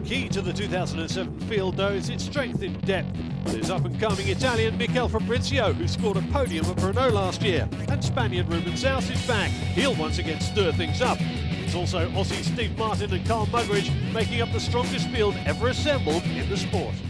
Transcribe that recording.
Key to the 2007 field, though, is its strength in depth. There's up-and-coming Italian Mikel Fabrizio, who scored a podium at Brno last year, and Spaniard Ruben Zaus is back. He'll once again stir things up. It's also Aussie Steve Martin and Carl Muggeridge making up the strongest field ever assembled in the sport.